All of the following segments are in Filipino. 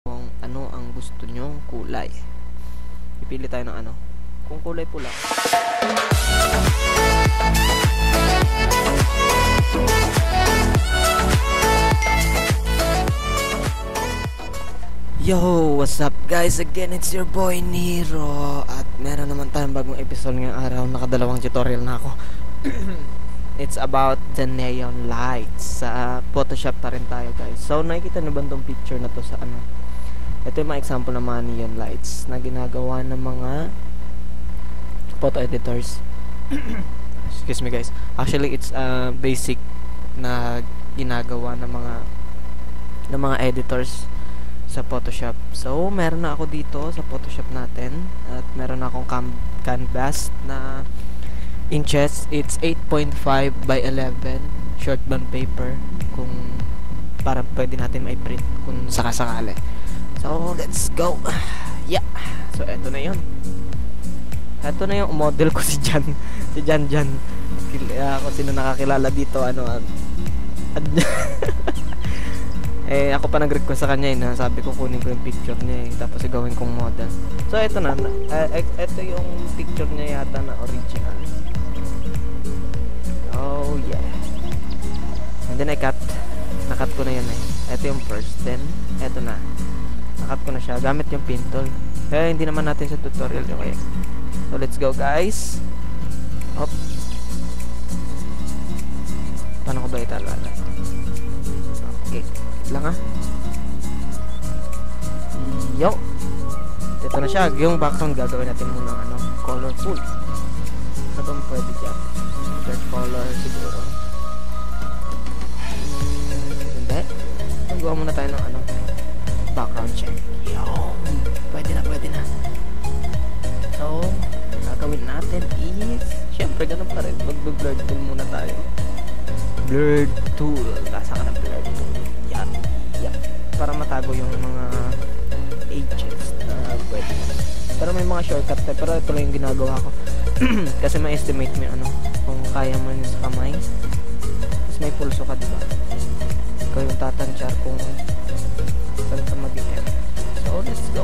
kung ano ang gusto nyong kulay. Pipili tayo ng ano. Kung kulay pula. Yo! What's up guys? Again, it's your boy Nero. At meron naman tayong bagong episode ngayong araw. Nakadalawang tutorial na ako. It's about the neon lights. Sa Photoshop pa rin tayo guys. So nakikita nyo ba itong picture na to sa ano? Ito yung mga example ng mga neon lights na ginagawa ng mga photo editors. Excuse me guys. Actually it's basic na ginagawa ng mga editors sa Photoshop. So meron na ako dito sa Photoshop natin at meron na akong canvas na inches. It's 8.5 by 11 short bond paper kung para pwede natin mai-print kung sakasakali. So let's go. Yeah. So eto na 'yon. Eto na yung model ko, si Jan. Si Jan. Ako sino nakakilala dito eh ako pa nag-request sa kanya na sabi ko kunin ko yung picture niya tapos gawin kong model. So eto na, eto yung picture niya yata na original. Oh yeah. And then nakat ko na yan Eto yung first, then eto na. Nakat ko na siya gamit yung pin tool. Kaya hindi naman natin sa tutorial okay. So let's go guys. Hop. Paano ko ba italala? Okay. Lang yo. Ito na siya. Yung background gagawin natin muna colorful. Ano bang pwede dyan? Dark color siguro. Hindi. Magawa muna tayo ng background check. Yo. Pwede na. So, gagawin natin is syempre ganun pa rin. Mag-blur tool muna tayo. Blur tool. Tasa ka ng blur tool. Yeah. Para matago yung mga edges na pwede. Pero may mga shortcut tayo. Pero ito lang yung ginagawa ko. Kasi may estimate mo yung kung kaya mo yun sa kamay. Tapos may pulso ka, diba? Ikaw yung tatansyar kung saan ka mag-i-end. So, let's go.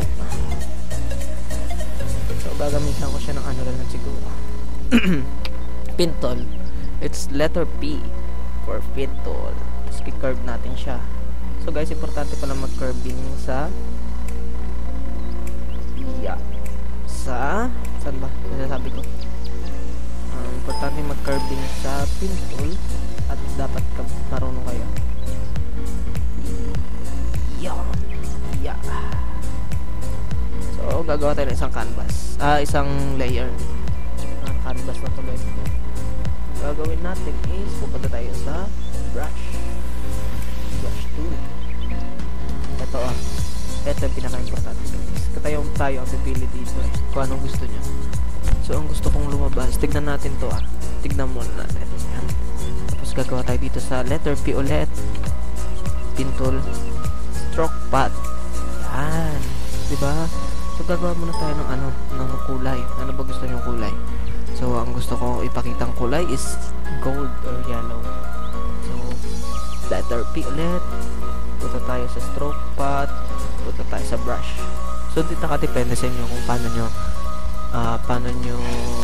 So, gagamitan ko siya ng lang siguro. Pin tool. It's letter P for pin tool. Tapos i-curve natin siya. So guys, importante pala mag-curving sa saan ba? Sasabi ko. Importante mag-curving sa pin tool at dapat marunong kayo. Yeah. So, gagawa tayo ng isang canvas. Isang layer. Canvas na to guys. Gagawin natin is pupunta tayo sa brush tool. Ito yung pinaka-importante guys. Tayo ang pipili dito kung anong gusto nyo. So ang gusto kong lumabas, tignan natin to tignan muna natin. Yan. Tapos gagawa tayo dito sa letter P ulit. Pin tool. Stroke path. Yan. Diba? So gagawa muna tayo ng kulay. Ano ba gusto nyo kulay? So ang gusto ko ipakitang kulay is gold or yellow. So letter P ulit. Punta tayo sa stroke path. Punta tayo sa brush. So dito nakadepende sa inyo kung paano nyo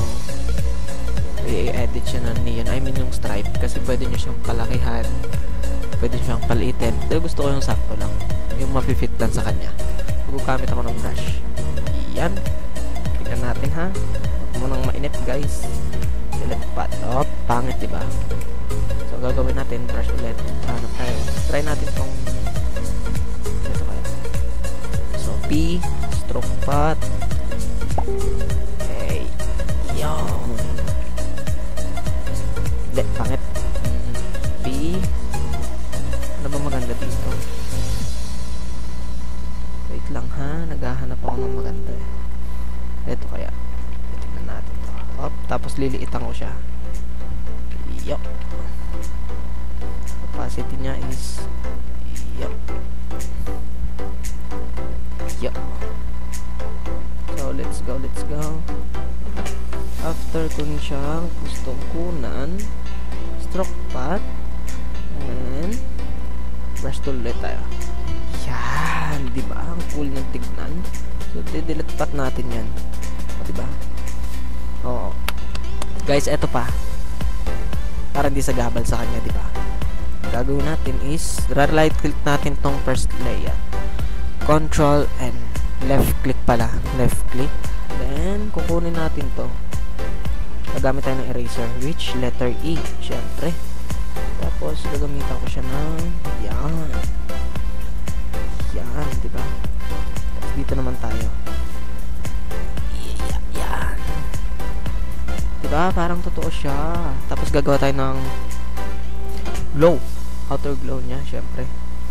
i-edit siya ng neon. I mean yung stripe. Kasi pwede nyo siyang palakihan. Pwede nyo siyang paliitin. Pero gusto ko yung sakto lang. Yung mapifit lang sa kanya. Gugamit ako ng brush. Yan. Tignan natin ha. Huwag mo nang mainit guys. Select path. Oh, pangit diba? So gagawin natin brush ulit. Hanap tayo. Try natin tong ito kaya. So P, stroke path. Okay. Yo. Hindi, pangit. P. Ano ba maganda dito? Wait lang ha. Naghahanap ako ng maganda Ito kaya. Tingnan natin to. Hop, tapos liliitan ko siya. Yo. Opacity niya is yo. So let's go. After ko siyang gustong kunan, stroke path and brush tool ulit tayo. Yan, Diba? Ang cool ng tignan. So, didelete pat natin yan. O, diba? Oo. Guys, eto pa. Para hindi sa gabal sa kanya, diba? Gagawin natin is, right click natin tong first layer. Control and left click pala. Left click. Then, kukunin natin to. Gagamit tayo ng eraser, which letter E, syempre. Tapos, gagamitan ko siya ng yan. Yan, diba? Tapos, dito naman tayo. Yan. Diba? Parang totoo siya. Tapos, gagawa tayo ng glow. Outer glow niya, syempre.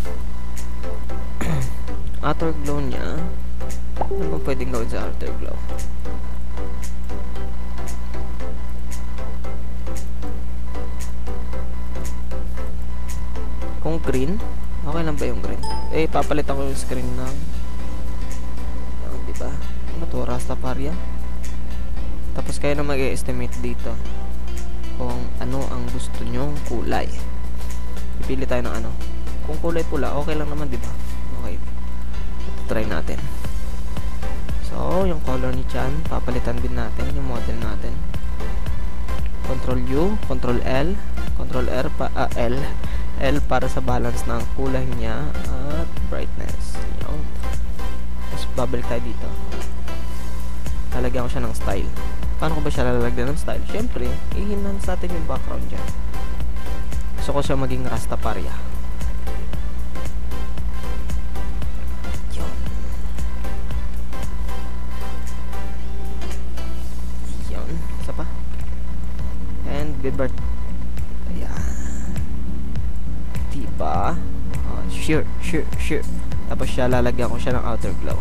Outer glow niya. Ano bang pwedeng gawin sa outer glow? Kung green, okay lang ba yung green? Eh, papalitan ko yung screen ng yan, diba? Ano to? Rastafari. Tapos kayo na mag-estimate dito kung ano ang gusto nyong kulay. Pipili tayo ng ano. Kung kulay pula, okay lang naman, diba? Okay. Ito, try natin. So, yung color ni Chan, papalitan din natin yung model natin. Control U, Control L, Control R L. L para sa balance ng kulay niya at brightness. Yun. Tapos babalik tayo dito. Lalagyan ko siya ng style. Paano ko ba siya lalagyan ng style? Siyempre, i-enhance natin yung background dyan. Gusto ko siya maging Rastafari. Yun. Yun. Isa pa. And Bibert. Diba? Sure. Tapos siya, lalagyan ko siya ng outer glow.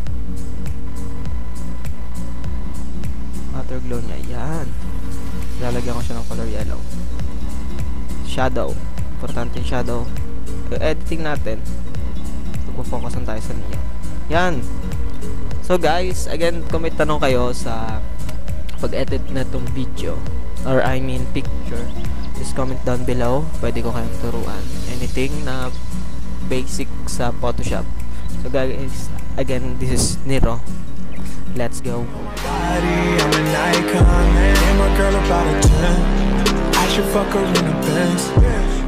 Outer glow niya, yan. Lalagyan ko siya ng color yellow. Shadow. Importante yung shadow. Editing natin. Magpo-focusan tayo sa niya. Yan. So guys, again, kung may tanong kayo sa pag-edit na itong video, or I mean picture, just comment down below. Pwede ko kayong turuan. Anything na basic sa Photoshop. So guys, again, this is Nero. Let's go. I'm an icon, man. And my girl about a 10. I should fuck her in the Benz.